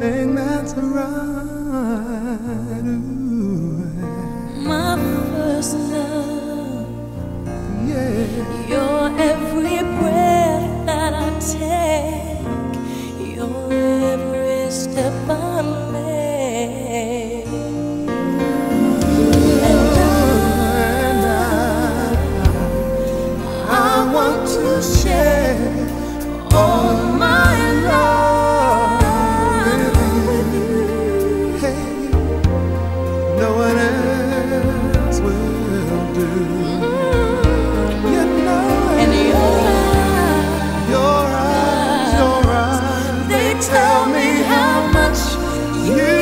thing that's right. Ooh. My first love, Yeah. your every breath that I take, your every step I make, and I want to share all my love with you. Hey, no one else will do. You know And your eyes, they tell me how much you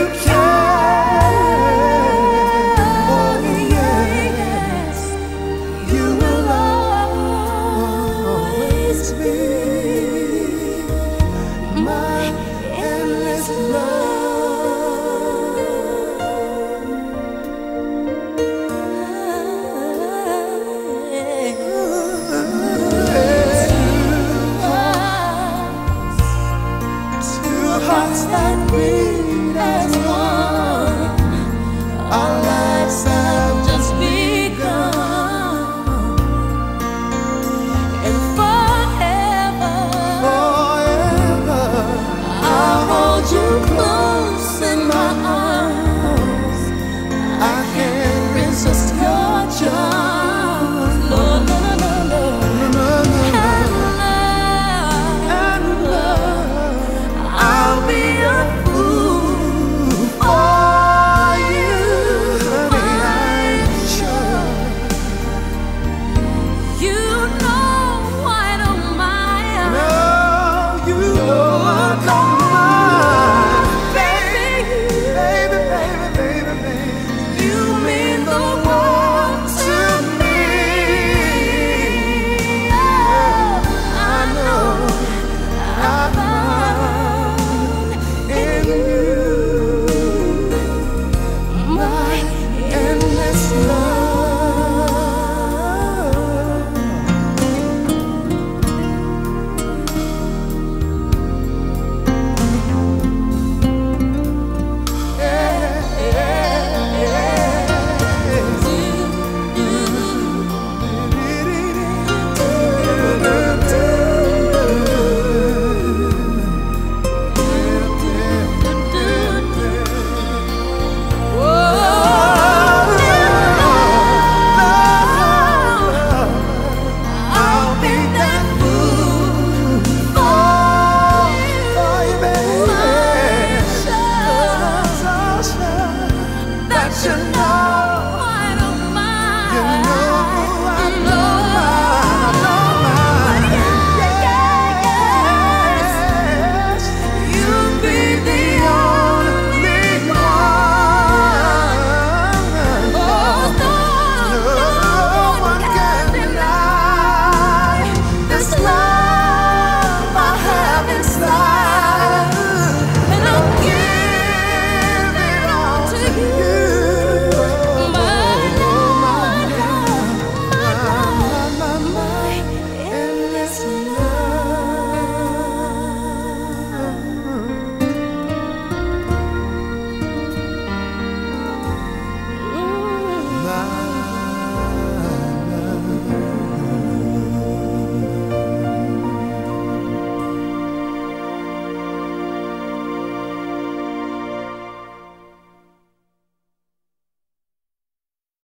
care. Oh, Yes, you will always be my endless two hearts that beat as one. Our lives have just begun, and forever Forever I'll hold you close.